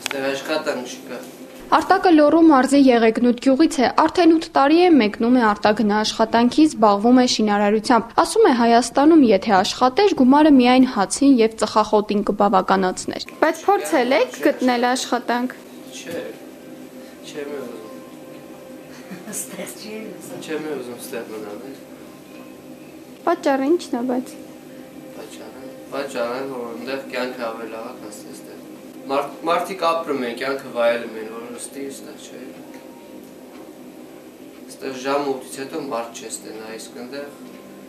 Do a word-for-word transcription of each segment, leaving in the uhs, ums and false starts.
Ստեղ աշխատանք չկա։ Արտակը Լոռու մարզի Եղեգնուտ գյուղից է, արդեն ութ տարի է մեկնում է արտագնա աշխատանքի, զբաղվում է շինարարությամբ։ Ասում է Հայաստանում եթե աշխատեր, գումարը միայն հացին եւ ծխախոտին կբավականացներ։ Բայց փորձել եք գտնել աշխատանք։ Չէ։ Չեմ ուզում։ Ստեղ չի ուզում։ Չեմ ուզում ստեղ մնալ։ Պատճառը ի՞նչն է, բայց։ Պատճառը, պատճառը որ այնտեղ կյանքը ավելի լավ է ստեղ։ Մարդիկ ապրում են, կյանքը վայելում են, որ ստի ստեղ չէ։ Ստեղ ժամը ութից հետո մարդ չէ ստենա, իսկ այնտեղ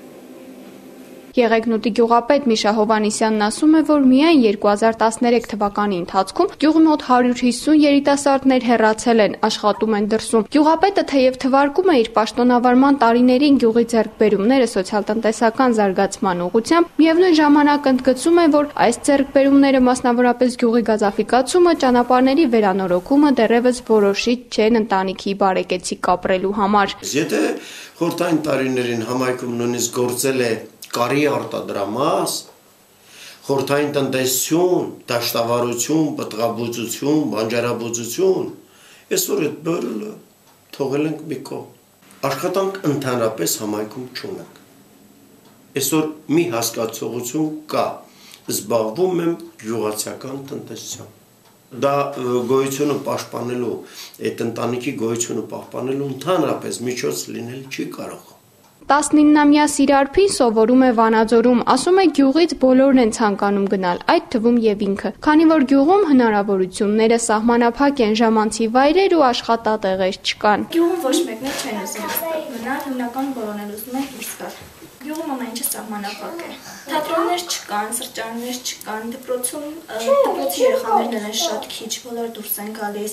Եղեգնուտի գյուղապետ Միշա Հովհաննիսյանն ասում է, որ միայն երկու հազար տասներեք թվականի ընթացքում գյուղի մոտ հարյուր հիսուն երիտասարդներ հեռացել են, աշխատում են դրսում։ Գյուղապետը թեև թվարկում է իր պաշտոնավարման տարիներին գյուղի ձեռքբերումները սոցիալ-տնտեսական զարգացման ուղղությամբ, միևնույն ժամանակ ընդգծում է, որ այս ձեռքբերումները, մասնավորապես գյուղի գազաֆիկացումը, ճանապարհների վերանորոգումը դեռևս որոշիչ չեն ընտանիքի բարեկեցիկ ապրելու համար։ Եթե խորհրդային տարիներին համայնքում նույնիսկ գործել է կարի արտադրամաս, խորհրդային տնտեսություն, դաշտավարություն, պտղաբուծություն, բանջարաբուծություն, այսօր այդ բերելը թողել ենք մի կողմ։ Աշխատանք ընդհանրապես համայնքում չունենք։ Այսօր մի հասկացողություն կա, զբաղվում եմ գյուղացիական տնտեսությամբ։ Դա գոյությունը պաշտպանելու, այդ ընտանիքի գոյությունը պահպանելու ընդհանրապես միջոց լինել չի կարող։ տասնիննամյա Սիրարփին սովորում է Վանաձորում, ասում է գյուղից բոլորն են ցանկանում գնալ, այդ թվում եւ ինքը, քանի որ գյուղում հնարավորությունները սահմանափակ են, ժամանցի վայրեր ու աշխատատեղեր չկան։ Գյուղում ոչ մեկն էլ չեն ուզում մնալ, հիմնական բոլորն են ուզում են դուրս գալ։ Գյուղում ամեն ինչը սահմանափակ է։ Թատրոններ չկան, սրճարաններ չկան, դպրոցում դպրոցի երեխաներն են շատ քիչ, բոլորը դուրս են գալիս։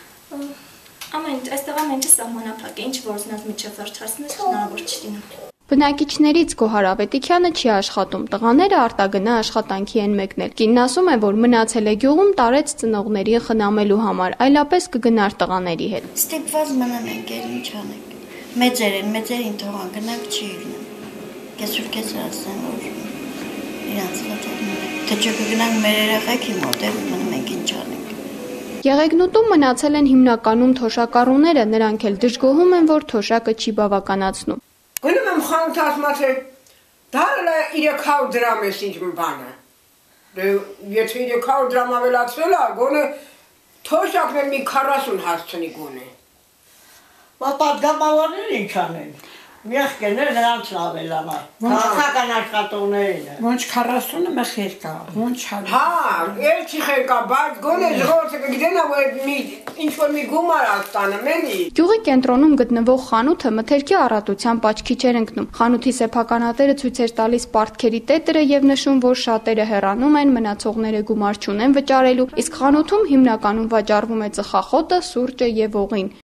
Ամեն այստեղ ամեն ինչը սահմանափակ է, ինչ որ զնաց միջև վերջացնել հնարավոր չի լինում։ Բնակիչներից Գոհար Ավետիքյանը չի աշխատում, տղաները արտագնա աշխատանքի են մեկնել։ Կինն ասում է, որ մնացել է գյուղում տարեց ծնողների խնամելու համար, այլապես կգնար տղաների հետ։ Ստիպված մնամ ենք, էլ ինչ անենք։ Մեծեր են, մեծերին թողան գնանք չի լինում։ Կեսուր կես ասեն, որ իրանց մտածում են, թե չէ կգնանք մեր երեխեքի մոտ, էլ մնում ենք ինչ անենք։ Եղեգնուտում մնացել են հիմնականում թոշակառուները, նրանք էլ դժգոհում են, որ թոշակը չի բավականացնում։ Գնում եմ խանութ ասում է, դարը երեք հարյուր դրամ է ինչ բանը։ Դե եթե երեք հարյուր դրամ ավելացվել է, գոնե թոշակն էլ մի քառասուն հասցնի գոնե։ Բայց պատգամավորները ինչ անեն։ Մեղքերներ նրանց ավելանա։ Քաղաքական աշխատողներին է։ Ոնց քառասունը մեծ երկա, ոնց հարյուր։ Հա, էլ չի խելքա, բայց գոնե ժողովուրդը կգիտենա, որ մի ինչ որ մի գումար աստանում էլի։ Գյուղի կենտրոնում գտնվող խանութը մթերքի առատությամբ աչքի չէր ընկնում։ Խանութի սեփականատերը ցույց էր տալիս պարտքերի տետրը եւ նշում, որ շատերը հեռանում են, մնացողները գումար չունեն վճարելու, իսկ խանութում հիմնականում վաճառվում է ծխախոտը, սուրճը եւ օղին։